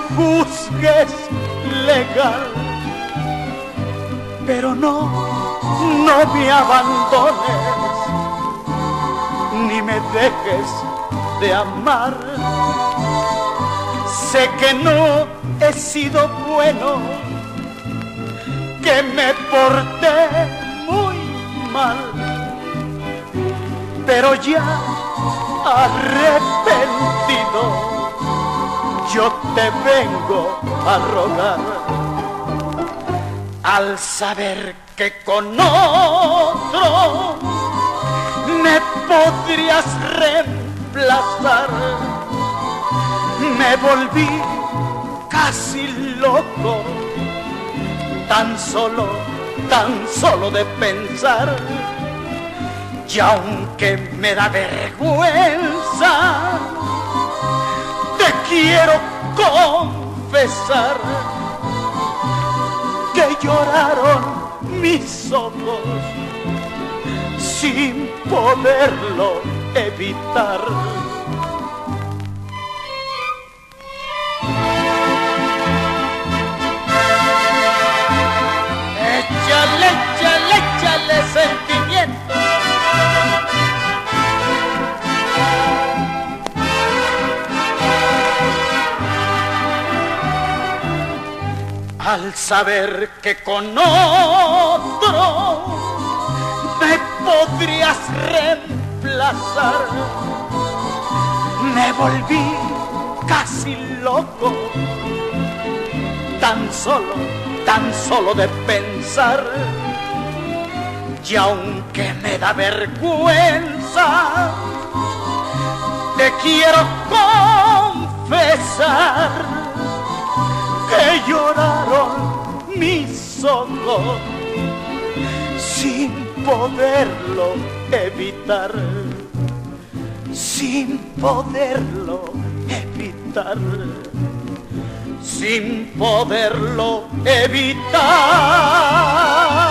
juzgues legal, pero no me abandones, ni me dejes de amar. Sé que no he sido bueno, que me porté muy mal, pero ya arrepentido, yo te vengo a rogar. Al saber que con otro me podrías reemplazar, me volví casi loco, tan solo de pensar. Y aunque me da vergüenza, te quiero confesar que lloraron mis ojos sin poderlo evitar. Échale sentimiento. Al saber que con otro me podrías reemplazar, me volví casi loco, tan solo de pensar. Y aunque me da vergüenza, te quiero confesar que lloraron mis ojos sin poderlo evitar, sin poderlo evitar, sin poderlo evitar.